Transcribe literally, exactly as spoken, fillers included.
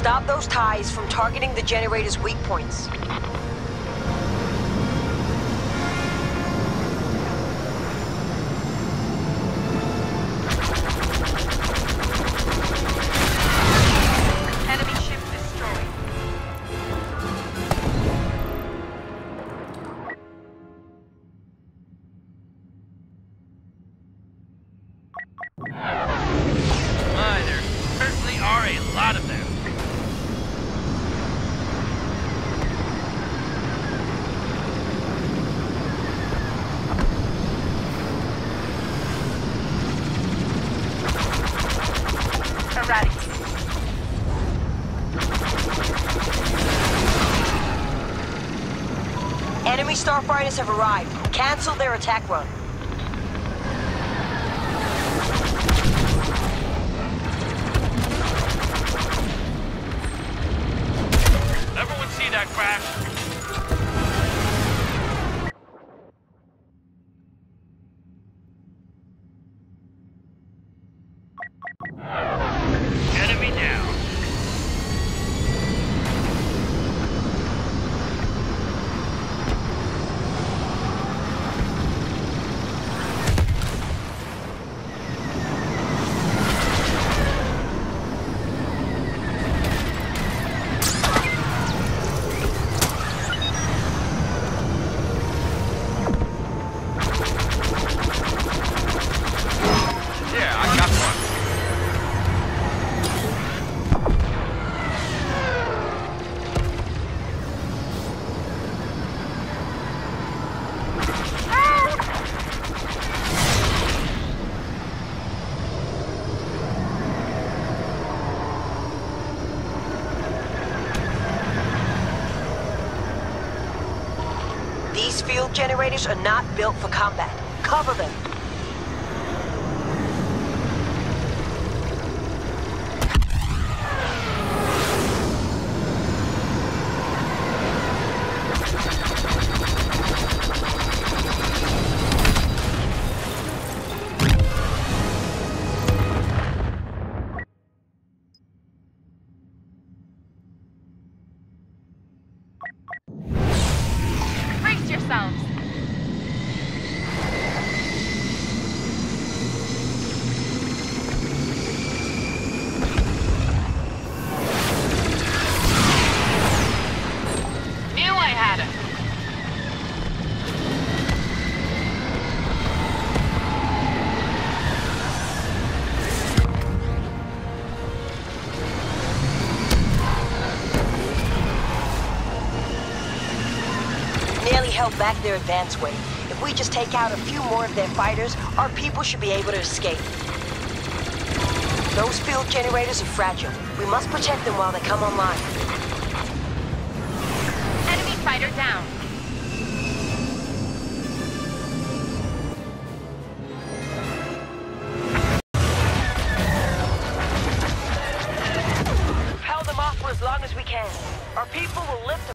Stop those ties from targeting the generator's weak points. Enemy ship destroyed. My, there certainly are a lot of them. Eradicated. Enemy Starfighters have arrived. Cancel their attack run. Everyone see that crash? Enemy down. Yeah, I got one. These field generators are not built for combat. Cover them. Brace yourselves. Knew I had it. Nearly held back their advance wave. If we just take out a few more of their fighters, our people should be able to escape. Those field generators are fragile. We must protect them while they come online. Enemy fighter down. Held them off for as long as we can. Our people will lift